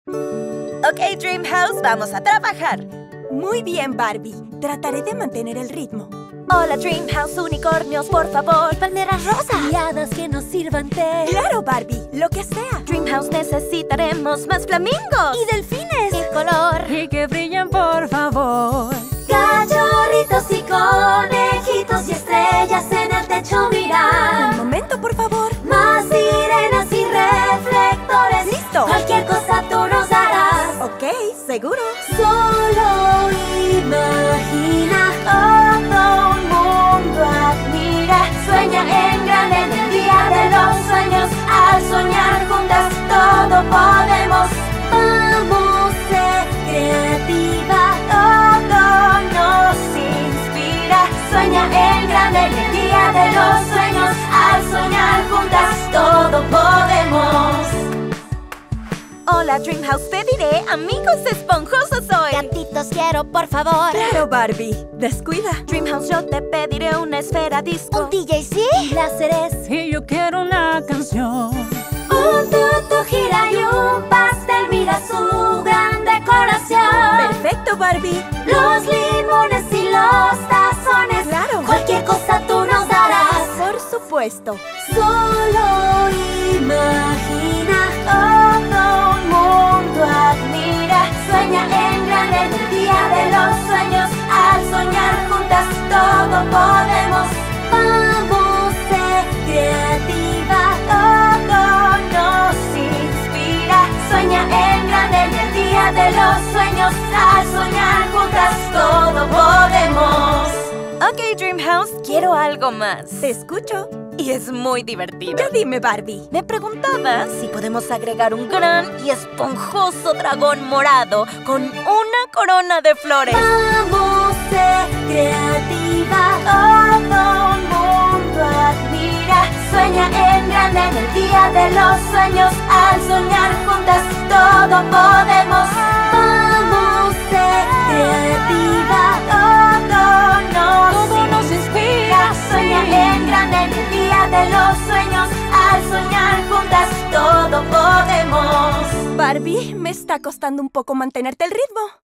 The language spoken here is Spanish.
Ok, Dreamhouse, vamos a trabajar. Muy bien, Barbie. Trataré de mantener el ritmo. Hola, Dreamhouse, unicornios, por favor. Palmeras rosas. Y hadas que nos sirvan té. ¡Claro, Barbie! ¡Lo que sea! Dreamhouse, necesitaremos más flamingos. Y delfines. Y color. Y que brillen, por favor. Cachorritos y conejitos y estrellas en el techo mirar. Un momento, por favor. Más sirenas y reflectores. ¡Listo! Cualquier cosa tú nos darás. Ok, seguro. Solo imagina, todo un mundo admira. Sueña en grande en el día de los sueños. Al soñar juntas todo podemos. Vamos, sé creativa, todo nos inspira. Sueña en grande en el día de los sueños. Al soñar juntas todo podemos. Hola, Dreamhouse, te diré, amigos esponjosos hoy. Gatitos quiero, por favor. ¡Claro, Barbie! ¡Descuida! Dreamhouse, yo te pediré una esfera disco. Un DJC. Láseres. Y yo quiero una canción. Un tutu gira y un pastel. Mira su gran decoración. ¡Perfecto, Barbie! Los limones y los tazones. ¡Claro! Cualquier cosa tú nos darás. Por supuesto. Solo imagina, todo un mundo admira. Sueña en grande en el día de los sueños. Al soñar juntas todo podemos. Vamos, sé creativa, todo nos inspira. Sueña en grande en el día de los sueños. Al soñar juntas todo podemos. Ok, Dreamhouse, quiero algo más. Te escucho. Y es muy divertido. Ya dime, Barbie. Me preguntaba si podemos agregar un gran y esponjoso dragón morado con una corona de flores. Vamos, sé creativa, todo un mundo admira. Sueña en grande en el día de los sueños. Al soñar juntas todo podemos. Vamos, sé creativa, todo nos inspira. Sueña en grande en el día de los sueños. Al soñar juntas todo podemos. Barbie, me está costando un poco mantenerte el ritmo.